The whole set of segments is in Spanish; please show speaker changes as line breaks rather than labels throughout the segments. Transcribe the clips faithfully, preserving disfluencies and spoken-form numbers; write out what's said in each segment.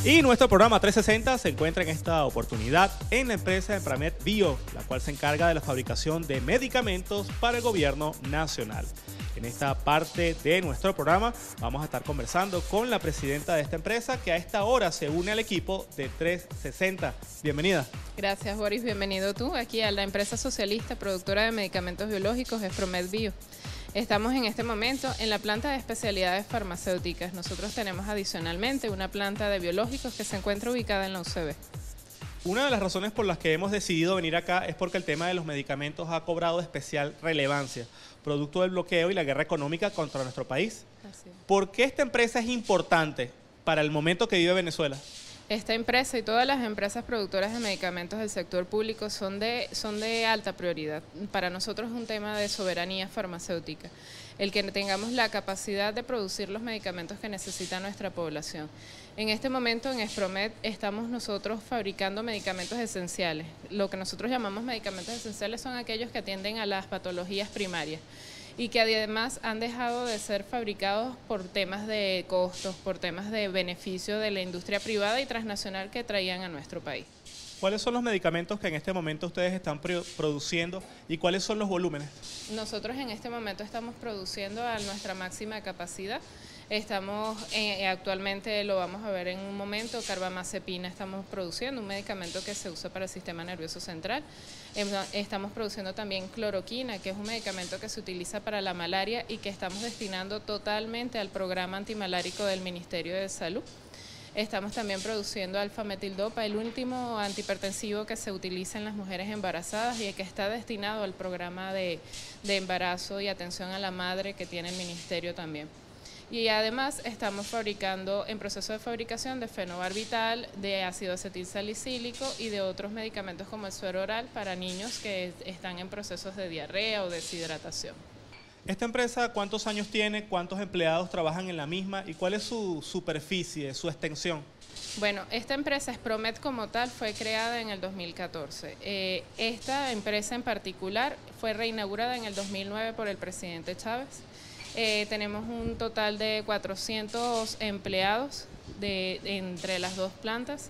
Y nuestro programa trescientos sesenta se encuentra en esta oportunidad en la empresa Empramed Bio, la cual se encarga de la fabricación de medicamentos para el gobierno nacional. En esta parte de nuestro programa vamos a estar conversando con la presidenta de esta empresa, que a esta hora se une al equipo de trescientos sesenta. Bienvenida.
Gracias, Boris. Bienvenido tú aquí a la empresa socialista productora de medicamentos biológicos Empramed Bio. Estamos en este momento en la planta de especialidades farmacéuticas. Nosotros tenemos adicionalmente una planta de biológicos que se encuentra ubicada en la U C B.
Una de las razones por las que hemos decidido venir acá es porque el tema de los medicamentos ha cobrado especial relevancia, producto del bloqueo y la guerra económica contra nuestro país.
Así es.
¿Por qué esta empresa es importante para el momento que vive Venezuela?
Esta empresa y todas las empresas productoras de medicamentos del sector público son de, son de alta prioridad. Para nosotros es un tema de soberanía farmacéutica, el que tengamos la capacidad de producir los medicamentos que necesita nuestra población. En este momento en Empramed estamos nosotros fabricando medicamentos esenciales. Lo que nosotros llamamos medicamentos esenciales son aquellos que atienden a las patologías primarias y que además han dejado de ser fabricados por temas de costos, por temas de beneficio de la industria privada y transnacional que traían a nuestro país.
¿Cuáles son los medicamentos que en este momento ustedes están produciendo y cuáles son los volúmenes?
Nosotros en este momento estamos produciendo a nuestra máxima capacidad. Estamos eh, actualmente, lo vamos a ver en un momento, carbamazepina estamos produciendo, un medicamento que se usa para el sistema nervioso central. Estamos produciendo también cloroquina, que es un medicamento que se utiliza para la malaria y que estamos destinando totalmente al programa antimalárico del Ministerio de Salud. Estamos también produciendo alfametildopa, el último antihipertensivo que se utiliza en las mujeres embarazadas y que está destinado al programa de, de embarazo y atención a la madre que tiene el Ministerio también. Y además estamos fabricando en proceso de fabricación de fenobarbital, de ácido acetilsalicílico y de otros medicamentos como el suero oral para niños que están en procesos de diarrea o deshidratación.
¿Esta empresa cuántos años tiene, cuántos empleados trabajan en la misma y cuál es su superficie, su extensión?
Bueno, esta empresa Empramed como tal fue creada en el dos mil catorce. Eh, esta empresa en particular fue reinaugurada en el dos mil nueve por el presidente Chávez. Eh, tenemos un total de cuatrocientos empleados de, de, entre las dos plantas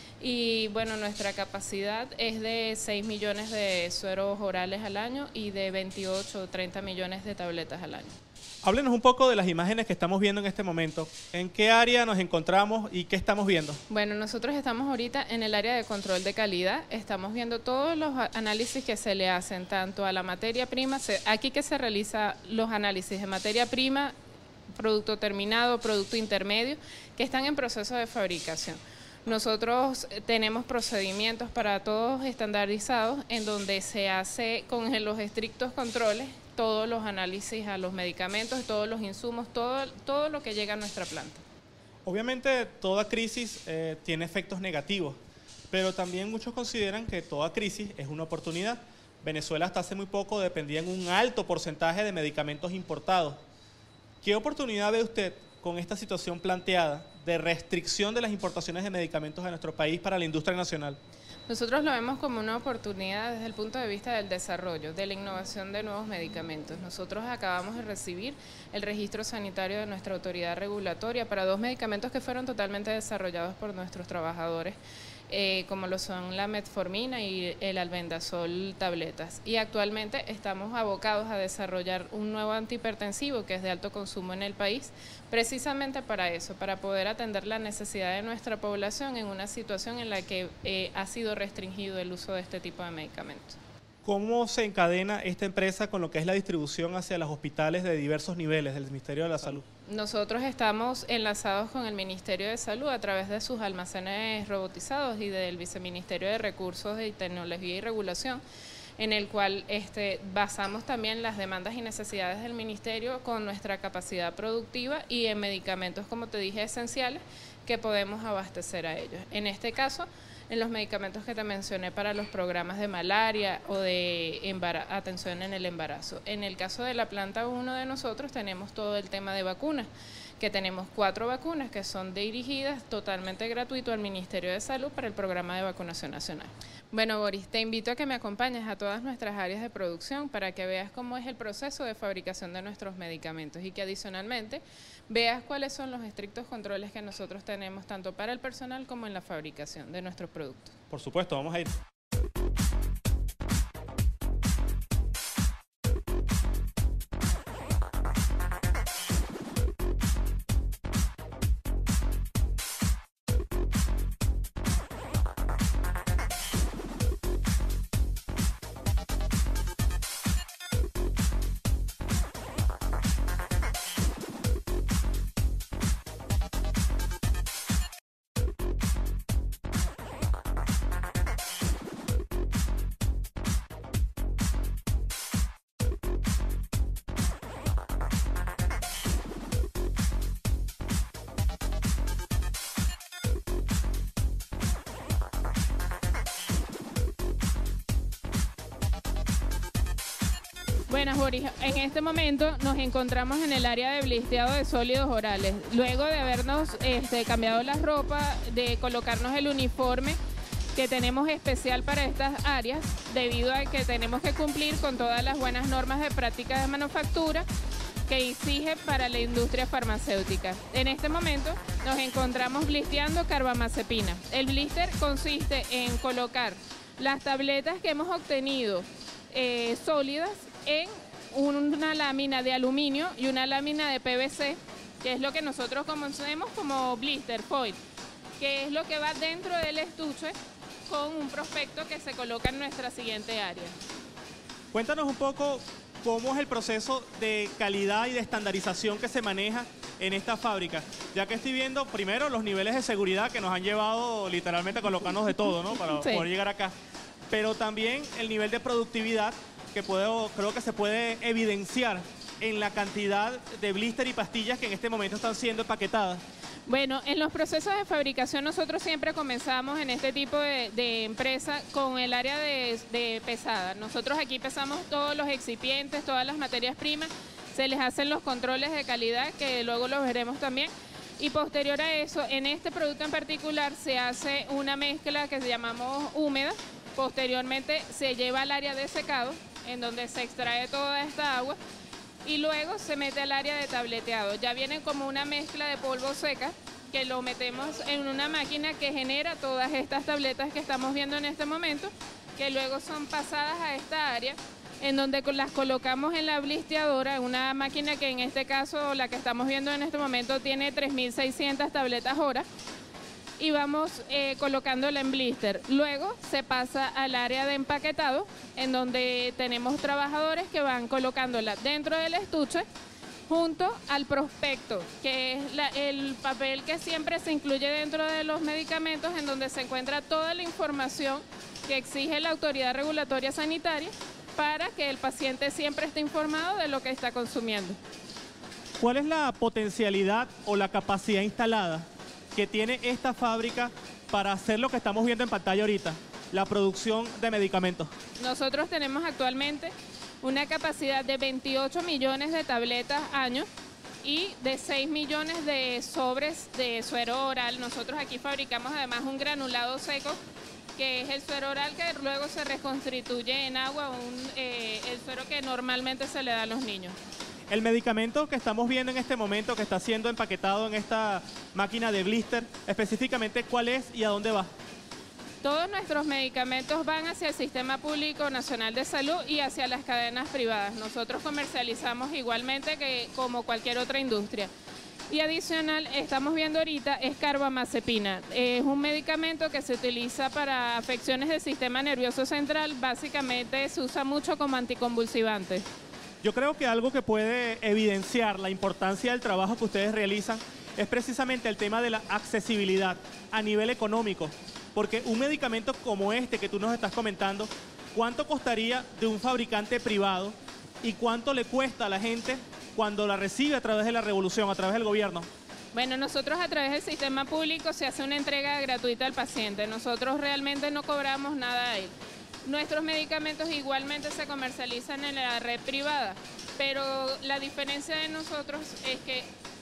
y bueno, nuestra capacidad es de seis millones de sueros orales al año y de veintiocho o treinta millones de tabletas al año.
Háblenos un poco de las imágenes que estamos viendo en este momento. ¿En qué área nos encontramos y qué estamos viendo?
Bueno, nosotros estamos ahorita en el área de control de calidad. Estamos viendo todos los análisis que se le hacen tanto a la materia prima. Aquí que se realiza los análisis de materia prima, producto terminado, producto intermedio, que están en proceso de fabricación. Nosotros tenemos procedimientos para todos estandarizados en donde se hace con los estrictos controles todos los análisis a los medicamentos, todos los insumos, todo, todo lo que llega a nuestra planta.
Obviamente toda crisis eh, tiene efectos negativos, pero también muchos consideran que toda crisis es una oportunidad. Venezuela hasta hace muy poco dependía en un alto porcentaje de medicamentos importados. ¿Qué oportunidad ve usted con esta situación planteada de restricción de las importaciones de medicamentos a nuestro país para la industria nacional?
Nosotros lo vemos como una oportunidad desde el punto de vista del desarrollo, de la innovación de nuevos medicamentos. Nosotros acabamos de recibir el registro sanitario de nuestra autoridad regulatoria para dos medicamentos que fueron totalmente desarrollados por nuestros trabajadores, eh, como lo son la metformina y el albendazol tabletas. Y actualmente estamos abocados a desarrollar un nuevo antihipertensivo que es de alto consumo en el país, precisamente para eso, para poder atender la necesidad de nuestra población en una situación en la que eh, ha sido restringido el uso de este tipo de medicamentos.
¿Cómo se encadena esta empresa con lo que es la distribución hacia los hospitales de diversos niveles del Ministerio de la Salud?
Nosotros estamos enlazados con el Ministerio de Salud a través de sus almacenes robotizados y del Viceministerio de Recursos de Tecnología y Regulación, en el cual este, basamos también las demandas y necesidades del Ministerio con nuestra capacidad productiva y en medicamentos, como te dije, esenciales que podemos abastecer a ellos. En este caso, en los medicamentos que te mencioné para los programas de malaria o de atención en el embarazo. En el caso de la planta uno de nosotros tenemos todo el tema de vacunas, que tenemos cuatro vacunas que son dirigidas totalmente gratuito al Ministerio de Salud para el programa de vacunación nacional. Bueno, Boris, te invito a que me acompañes a todas nuestras áreas de producción para que veas cómo es el proceso de fabricación de nuestros medicamentos y que adicionalmente veas cuáles son los estrictos controles que nosotros tenemos tanto para el personal como en la fabricación de nuestros productos.
Por supuesto, vamos a ir.
Buenas, Boris. En este momento nos encontramos en el área de blisteado de sólidos orales. Luego de habernos este, cambiado la ropa, de colocarnos el uniforme que tenemos especial para estas áreas, debido a que tenemos que cumplir con todas las buenas normas de práctica de manufactura que exige para la industria farmacéutica. En este momento nos encontramos blisteando carbamazepina. El blister consiste en colocar las tabletas que hemos obtenido eh, sólidas en una lámina de aluminio y una lámina de P V C, que es lo que nosotros conocemos como blister foil, que es lo que va dentro del estuche con un prospecto que se coloca en nuestra siguiente área.
Cuéntanos un poco cómo es el proceso de calidad y de estandarización que se maneja en esta fábrica, ya que estoy viendo primero los niveles de seguridad que nos han llevado literalmente a colocarnos de todo, ¿no? Para sí. poder llegar acá, pero también el nivel de productividad que puedo, creo que se puede evidenciar en la cantidad de blister y pastillas que en este momento están siendo empaquetadas.
Bueno, en los procesos de fabricación nosotros siempre comenzamos en este tipo de, de empresa con el área de, de pesada. Nosotros aquí pesamos todos los excipientes, todas las materias primas, se les hacen los controles de calidad que luego los veremos también. Y posterior a eso, en este producto en particular se hace una mezcla que llamamos húmeda. Posteriormente se lleva al área de secado, en donde se extrae toda esta agua y luego se mete al área de tableteado. Ya viene como una mezcla de polvo seca que lo metemos en una máquina que genera todas estas tabletas que estamos viendo en este momento, que luego son pasadas a esta área, en donde las colocamos en la blisteadora, una máquina que en este caso, la que estamos viendo en este momento, tiene tres mil seiscientas tabletas hora, y vamos eh, colocándola en blister. Luego se pasa al área de empaquetado, en donde tenemos trabajadores que van colocándola dentro del estuche junto al prospecto, que es la, el papel que siempre se incluye dentro de los medicamentos, en donde se encuentra toda la información que exige la autoridad regulatoria sanitaria para que el paciente siempre esté informado de lo que está consumiendo.
¿Cuál es la potencialidad o la capacidad instalada que tiene esta fábrica para hacer lo que estamos viendo en pantalla ahorita, la producción de medicamentos?
Nosotros tenemos actualmente una capacidad de veintiocho millones de tabletas año y de seis millones de sobres de suero oral. Nosotros aquí fabricamos además un granulado seco, que es el suero oral que luego se reconstituye en agua, un, eh, el suero que normalmente se le da a los niños.
El medicamento que estamos viendo en este momento, que está siendo empaquetado en esta máquina de blister, específicamente, ¿cuál es y a dónde va?
Todos nuestros medicamentos van hacia el Sistema Público Nacional de Salud y hacia las cadenas privadas. Nosotros comercializamos igualmente que como cualquier otra industria. Y adicional, estamos viendo ahorita, es carbamazepina. Es un medicamento que se utiliza para afecciones del sistema nervioso central. Básicamente se usa mucho como anticonvulsivante.
Yo creo que algo que puede evidenciar la importancia del trabajo que ustedes realizan es precisamente el tema de la accesibilidad a nivel económico. Porque un medicamento como este que tú nos estás comentando, ¿cuánto costaría de un fabricante privado y cuánto le cuesta a la gente cuando la recibe a través de la revolución, a través del gobierno?
Bueno, nosotros a través del sistema público se hace una entrega gratuita al paciente. Nosotros realmente no cobramos nada a él. Nuestros medicamentos igualmente se comercializan en la red privada, pero la diferencia de nosotros es que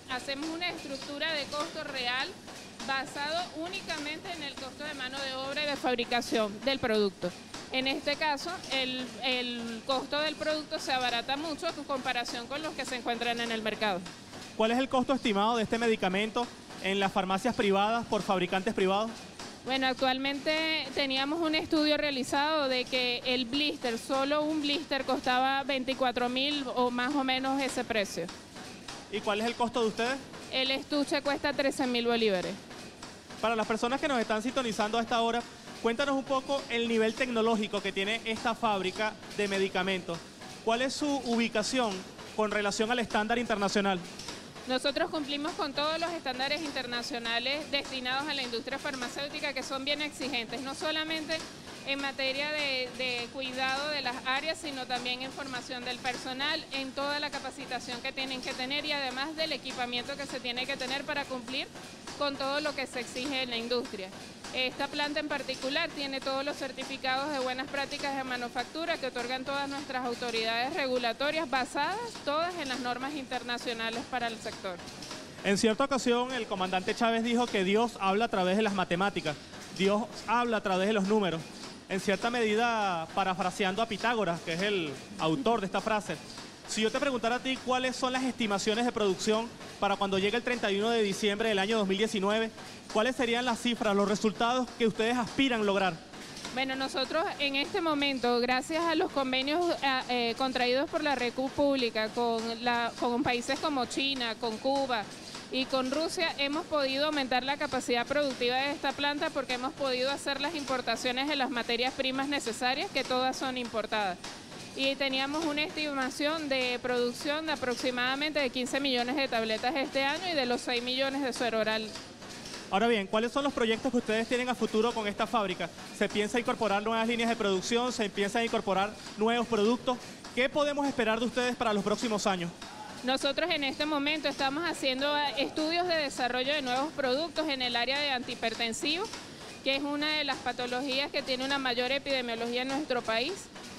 hacemos una estructura de costo real basado únicamente en el costo de mano de obra y de fabricación del producto. En este caso, el, el costo del producto se abarata mucho en comparación con los que se encuentran en el mercado.
¿Cuál es el costo estimado de este medicamento en las farmacias privadas por fabricantes privados?
Bueno, actualmente teníamos un estudio realizado de que el blister, solo un blister costaba veinticuatro mil o más o menos ese precio.
¿Y cuál es el costo de ustedes?
El estuche cuesta trece mil bolívares.
Para las personas que nos están sintonizando a esta hora, cuéntanos un poco el nivel tecnológico que tiene esta fábrica de medicamentos. ¿Cuál es su ubicación con relación al estándar internacional?
Nosotros cumplimos con todos los estándares internacionales destinados a la industria farmacéutica, que son bien exigentes, no solamente en materia de, de cuidado de las áreas, sino también en formación del personal, en toda la capacitación que tienen que tener y además del equipamiento que se tiene que tener para cumplir con todo lo que se exige en la industria. Esta planta en particular tiene todos los certificados de buenas prácticas de manufactura que otorgan todas nuestras autoridades regulatorias, basadas todas en las normas internacionales para el sector.
En cierta ocasión, el comandante Chávez dijo que Dios habla a través de las matemáticas, Dios habla a través de los números. En cierta medida, parafraseando a Pitágoras, que es el autor de esta frase, si yo te preguntara a ti cuáles son las estimaciones de producción para cuando llegue el treinta y uno de diciembre del año dos mil diecinueve, ¿cuáles serían las cifras, los resultados que ustedes aspiran lograr?
Bueno, nosotros en este momento, gracias a los convenios eh, contraídos por la República con, la, con países como China, con Cuba y con Rusia, hemos podido aumentar la capacidad productiva de esta planta porque hemos podido hacer las importaciones de las materias primas necesarias, que todas son importadas. Y teníamos una estimación de producción de aproximadamente de quince millones de tabletas este año y de los seis millones de suero oral.
Ahora bien, ¿cuáles son los proyectos que ustedes tienen a futuro con esta fábrica? ¿Se piensa incorporar nuevas líneas de producción? ¿Se piensa incorporar nuevos productos? ¿Qué podemos esperar de ustedes para los próximos años?
Nosotros en este momento estamos haciendo estudios de desarrollo de nuevos productos en el área de antihipertensivos, que es una de las patologías que tiene una mayor epidemiología en nuestro país.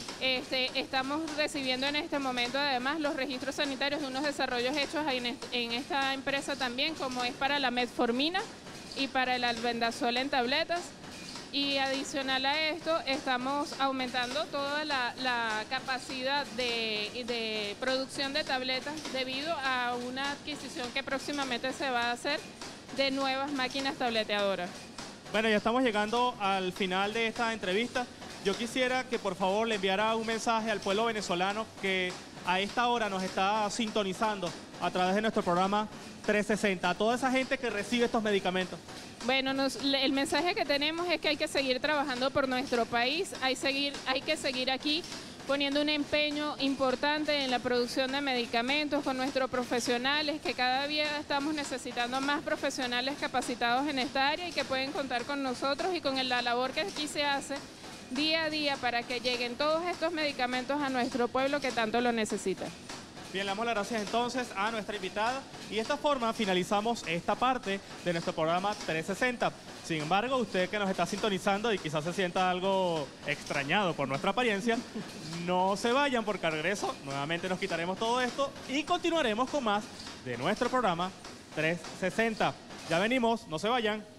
Este, estamos recibiendo en este momento además los registros sanitarios de unos desarrollos hechos en, est en esta empresa también, como es para la metformina y para el albendazol en tabletas. Y adicional a esto, estamos aumentando toda la, la capacidad de, de producción de tabletas debido a una adquisición que próximamente se va a hacer de nuevas máquinas tableteadoras.
Bueno, ya estamos llegando al final de esta entrevista. Yo quisiera que por favor le enviara un mensaje al pueblo venezolano que a esta hora nos está sintonizando a través de nuestro programa trescientos sesenta, a toda esa gente que recibe estos medicamentos.
Bueno, nos, el mensaje que tenemos es que hay que seguir trabajando por nuestro país, hay, seguir, hay que seguir aquí poniendo un empeño importante en la producción de medicamentos con nuestros profesionales, que cada día estamos necesitando más profesionales capacitados en esta área y que pueden contar con nosotros y con la labor que aquí se hace día a día para que lleguen todos estos medicamentos a nuestro pueblo que tanto lo necesita.
Bien, le damos las gracias entonces a nuestra invitada y de esta forma finalizamos esta parte de nuestro programa trescientos sesenta. Sin embargo, usted que nos está sintonizando y quizás se sienta algo extrañado por nuestra apariencia, no se vayan porque al regreso nuevamente nos quitaremos todo esto y continuaremos con más de nuestro programa trescientos sesenta. Ya venimos, no se vayan.